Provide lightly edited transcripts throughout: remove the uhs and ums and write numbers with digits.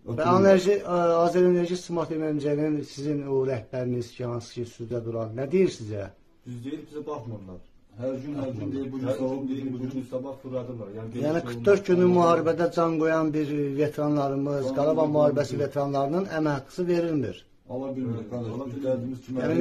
Və Azərenerji Smart MMC-nin sizin o rəhbəriniz ki, hansı ki, süzdə duran, nə deyir sizə? Düz deyir, bizə baxmırlar. Hər gün deyir, bugün sabah deyir, bugün sabah fırladırlar. Yəni 44 günün müharibədə can qoyan bir veteranlarımız, Qarabağ müharibəsi veteranlarının əmək haqqısı verilmir. Ala bilmirik, qardaş. Yəni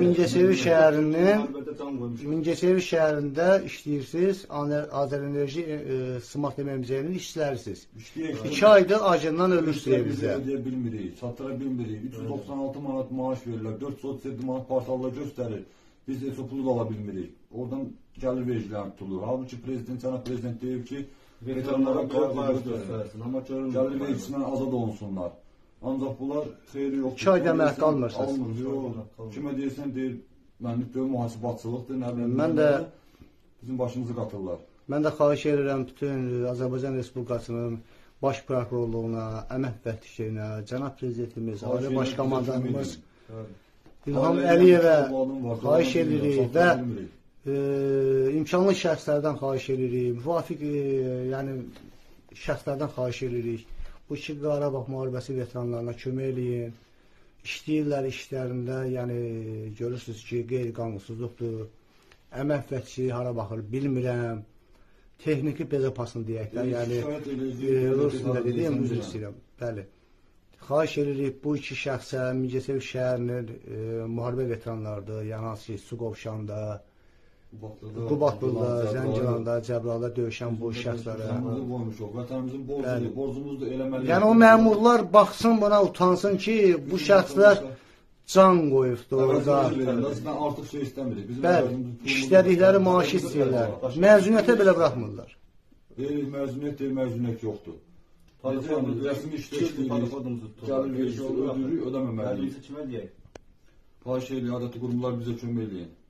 Mingəçevir şəhərində işləyirsiniz, Azərenerji Smart MMC-nin işçilərisiniz. 2 aydır acından ölürsünüz bizə. Ödeyə bilmirik, çatdıra bilmirik. 396 manat maaş verirlər, 437 manat portalda göstərir. Biz heç o pulu da ala bilmirik. Oradan gəlir vergilərini tutulur. Halbuki cənab prezident deyib ki, veteranlara göstərsin, amma gəlir vergisindən azad olunsunlar. Ancaq bunlar xeyri yoxdur. 2 ayda əmək qalmırsınız. Almır. Kimə deyirsən, deyir, mənlik böyük mühasibatçılıqdır, nə bilim. Mən də bizim başımızı qatırlar. Mən də xahiş edirəm bütün Azərbaycan Respublikasının baş prokurorluğuna, əmək müfəttişliyinə, cənab prezidentimiz, ali baş komandanımız İlham Əliyevə xahiş edirik və imkanlı şəxslərdən xahiş edirik, müvafiq şəxslərdən xahiş edirik. Bu iki Qarabağ müharibəsi veteranlarına kömək eləyin. İşləyirlər işlərində, yəni görürsünüz ki, qeyri-qanunsuzluqdur. Əmək müfəttişliyi hara baxır, bilmirəm. Texniki bezapasını deyək də, yəni rus dilində dediyim, üzr istəyirəm. Bəli. Xahiş edirik bu iki şəxsə Mingəçevir şəhərinin müharibə veteranlarıdır, yəni hansı ki, Suqovşanda, Qubadlıda, Zəngilanda, Cəbrayılda döyüşən bu şəxslərə. Vətənimizin borcumuzdur eləməli. Yəni o məmurlar baxsın buna, utansın ki, bu şəxslər can qoyubdur orada. Artıq şey istəmirik. Bəli, işlədikləri maaşı istəyirlər. Məzuniyyətə belə buraxmırlar. Məzuniyyət deyil, məzuniyyət yoxdur. Rəsmi işdə işləyirik, gəlir vergisi ödürük, ödəməməliyik. Xahiş edirik, adəti qurumlar bizə kömək eləyin.